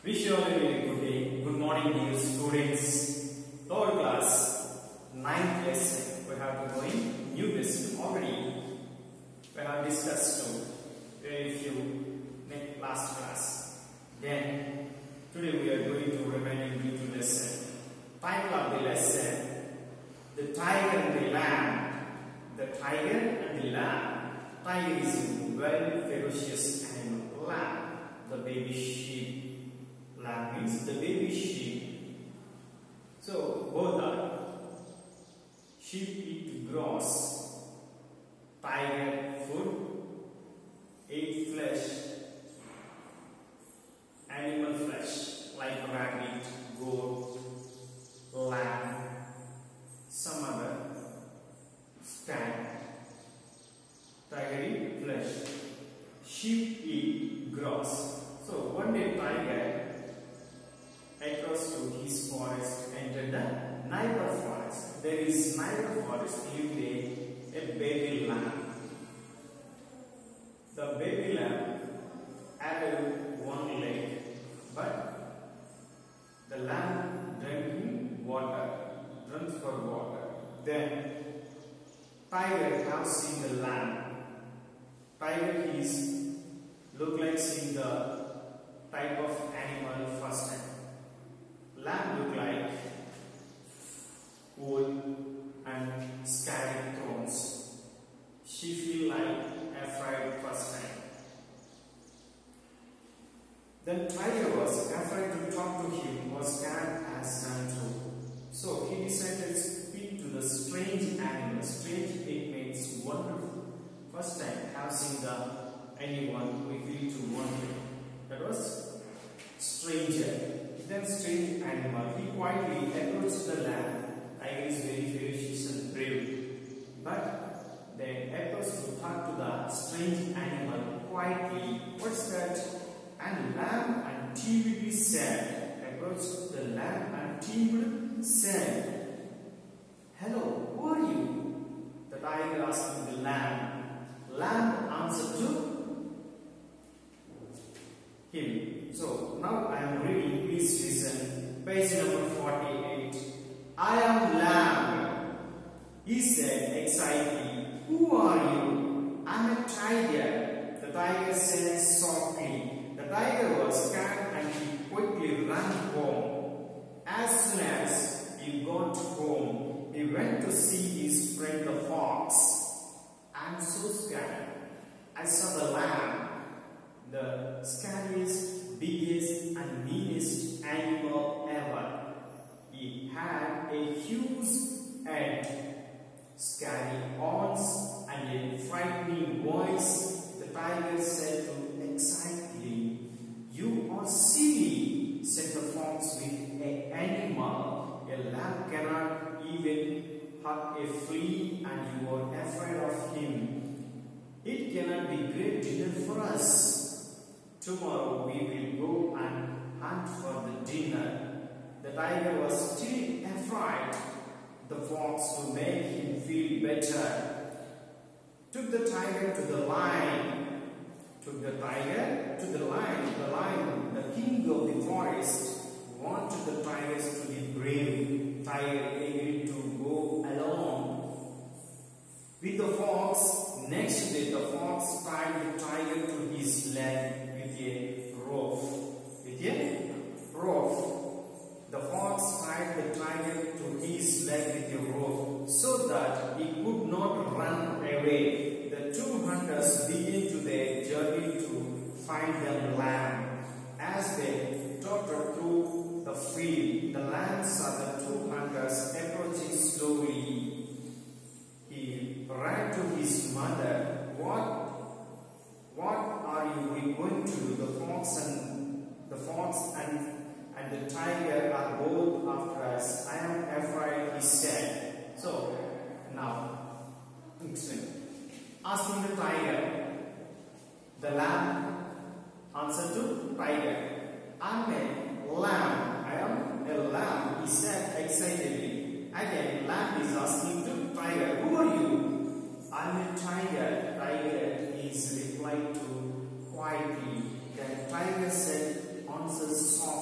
Wish you all a very good day. Good morning, dear students. Lower class, 9th lesson. We have to go in new lesson already. We have discussed very few last class. Then today we are going to remain in new lesson. Title of the lesson: The Tiger and the Lamb. The Tiger and the Lamb. Tiger is a very ferocious animal. Lamb, the baby sheep. Lamb means the baby sheep. So both are. Sheep eat grass. Tiger food. Eat flesh. Animal flesh like rabbit, goat, lamb, some other stag. Tiger eat flesh. Sheep eat grass. So one day tiger across to his forest entered the neighbor forest. There is neighbor forest lived a baby lamb. The baby lamb had one leg, but the lamb drank for water. Then tiger have seen the lamb. Tiger is look like seeing the type of animal first time. Lamb look like wool and scattered thorns. She feel like afraid first time. Then tiger was afraid to talk to him, was scared as done too. So he decided to speak to the strange animal. Strange, it means wonderful. First time have seen anyone, we feel to wonder. That was stranger. Then strange animal. He quietly approached the lamb. Tiger is very ferocious and brave. But then approached to talk to the strange animal quietly. What's that? And lamb and timidly said. Approached the lamb and timidly said, "Hello, who are you?" The tiger asked the lamb. Lamb answered to him. So now I am reading. Please listen. Page number 48. "I am lamb," he said excitedly. "Who are you?" "I am a tiger," the tiger said softly. The tiger was scared and he quickly ran home. As soon as he got home, he went to see his friend the fox. "I am so scared. I saw the lamb, the scariest, biggest and meanest animal ever. He had a huge head, scary horns and a frightening voice." The tiger said to excitedly, "You are silly," said the fox. "With an animal, a lamb cannot even hurt a flea and you are afraid of him. It cannot be great dinner for us. Tomorrow we will go and hunt for the dinner." The tiger was still afraid. The fox, to make him feel better, took the tiger to the lion. The lion, the king of the forest, wanted the tigers to be brave. Tiger agreed to go along with the fox. Next day, the fox tied the tiger to his leg with a rope. The fox tied the tiger to his leg with a rope so that he could not run away. The two hunters began to their journey to find the lamb. As they trotted through the field, the lamb saw the two hunters approaching slowly. He ran to his mother. What are you going to do?" The fox and the tiger are both after us. "I am afraid," he said. So now asking the tiger, the lamb answered to tiger, "I am a lamb. I am a lamb," he said excitedly. Again, lamb is asking to tiger, "Who are you?" "I am a tiger," tiger is replied to quietly. Then tiger said, answers softly.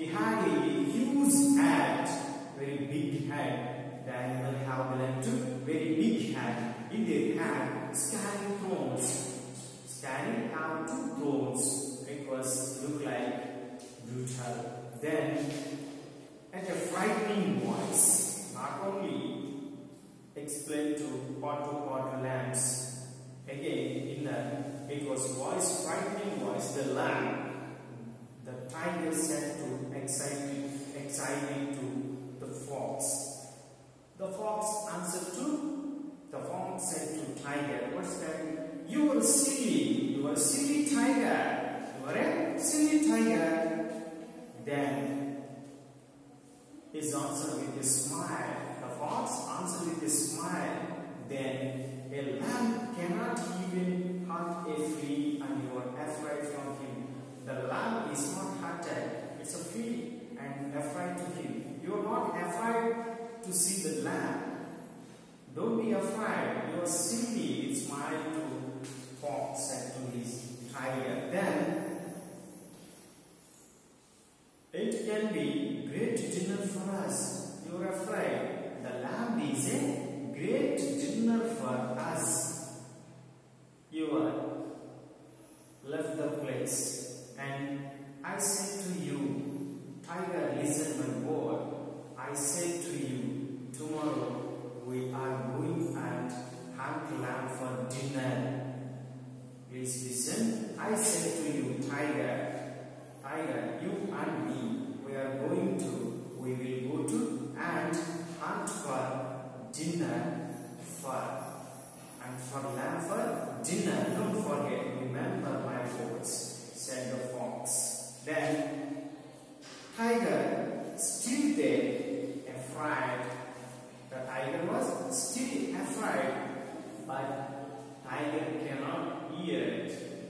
He had a huge head, very big head. The animal have belonged to very big head. In their hand, scaly thorns. Scaly have two thorns. It was look like brutal. Then, at a frightening voice, not only explained to pot lambs. Again, in the it was voice, frightening voice. The lamb. The tiger said to excited to the fox. The fox answered to the fox said to tiger, "What's that? You are silly. You are a silly tiger. You are a silly tiger." Then his answer with a smile. The fox answered with a smile. Then a lamb cannot even hunt a flea, and you are afraid from him. The lamb is not hunted, it's a flea and afraid to him. You are not afraid to see the lamb. Don't be afraid, you are silly. It smiled to fox said to his tiger. Then it can be great dinner for us. You are afraid. The lamb is a great dinner for us. You are left the place. And I said to you, tiger, listen my word. I said to you, tomorrow we are going and hunt lamb for dinner. Please listen. I said to you, tiger, you and me, we will go to and hunt for dinner for lamb for dinner. Don't forget, remember my words, said the fox. Then tiger still there, afraid. The tiger was still afraid, but tiger cannot hear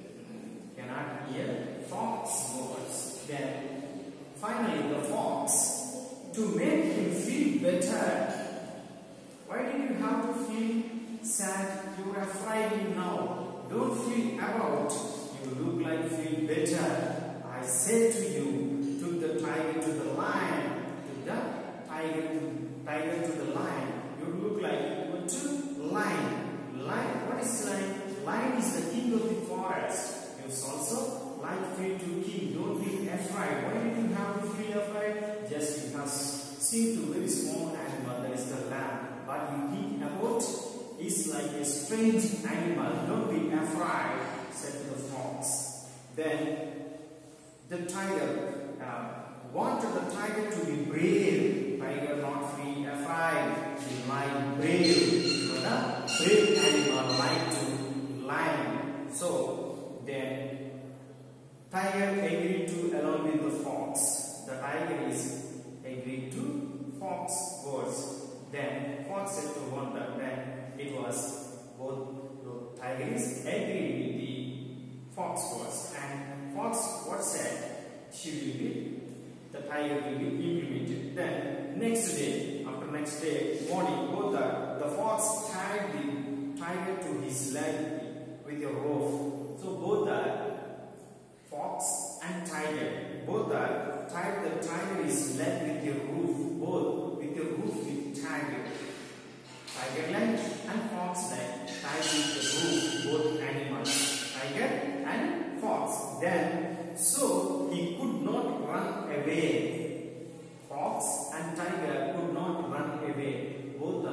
fox words. Then finally the fox, to make him feel better. Why did you have to feel sad? You are afraid now. Don't feel about. You look like feel better. I said to you, took the tiger to the lion. Took the tiger to the lion. You look like you were to lion. Lion, what is lion? Lion is the king of the forest. You also like feel to king. Don't be afraid. Why did you have to feel afraid? Just because seem to very small animal, that is the lamb. But you think about is like a strange animal. Don't be afraid, said the fox. Then the tiger wanted the tiger to be brave. Tiger not feel afraid. He like brave. But a brave animal like to lion. So then tiger agreed to along with the fox. The tiger is agreed to fox words. Then fox said to wonder. Then it was both the tiger is agreed with the fox words. And fox what said? She will be, the tiger will be implemented. Then next day, after next day morning, both the fox tied the tiger to his leg with a rope. So both the fox and tiger, both tied the tiger's leg with a roof, both with a roof with tiger. Tiger leg and fox leg tied with the roof, both animals, tiger and fox. Then, so he could not run away. Fox and tiger could not run away. Both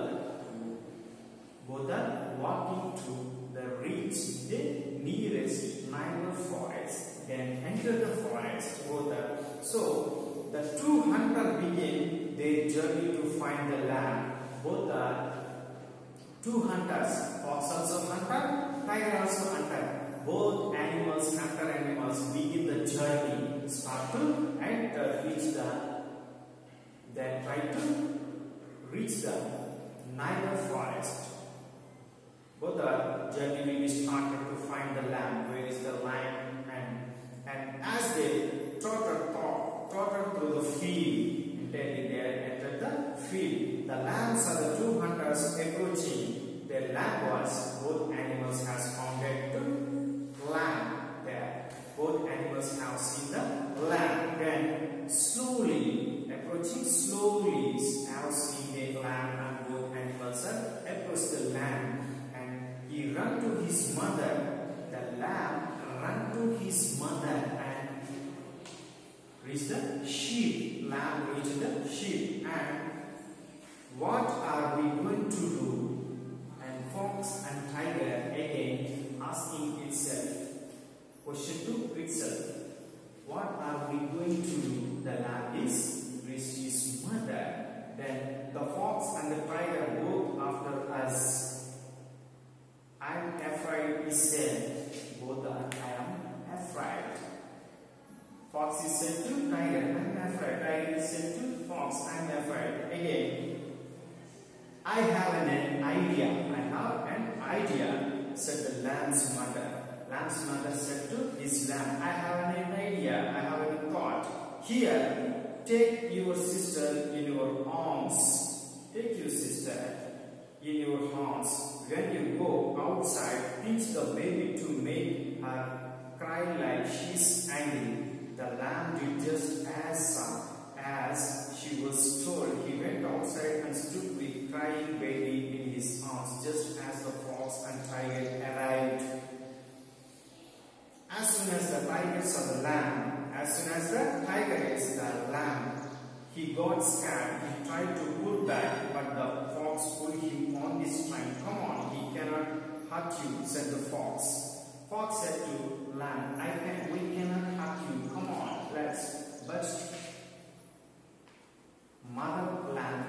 are walking to the reach the nearest neighbor forest. Then enter the forest. So the two hunters began their journey to find the lamb. Both are two hunters. Fox also hunter, tiger also hunter. Both animals, hunter animals, begin the journey. Start to and reach then try to reach the neighbor forest. Both the journey will be started to find the lamb. Where is the lamb? And as they trotted through the field, until they entered the field, the lambs are the two hunters approaching. Their lamb was, both animals has founded to lamb there. Both animals have seen the lamb. Then slowly to his lamb, I have an idea, I have a thought. Here, take your sister in your arms. Take your sister in your arms. When you go outside, teach the baby to make her cry like she's angry. The lamb did just as she was told. He went outside and stood with crying baby in his arms, just as the fox and tiger arrived. As soon as the tiger saw the lamb, he got scared. He tried to pull back, but the fox pulled him on his strength. Come on, he cannot hurt you, said the fox. Fox said to lamb, we cannot hurt you. Come on, let's. But mother lamb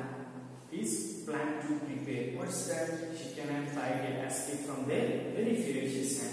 is planned to prepare. What's that? She cannot tiger escape from there. Very ferocious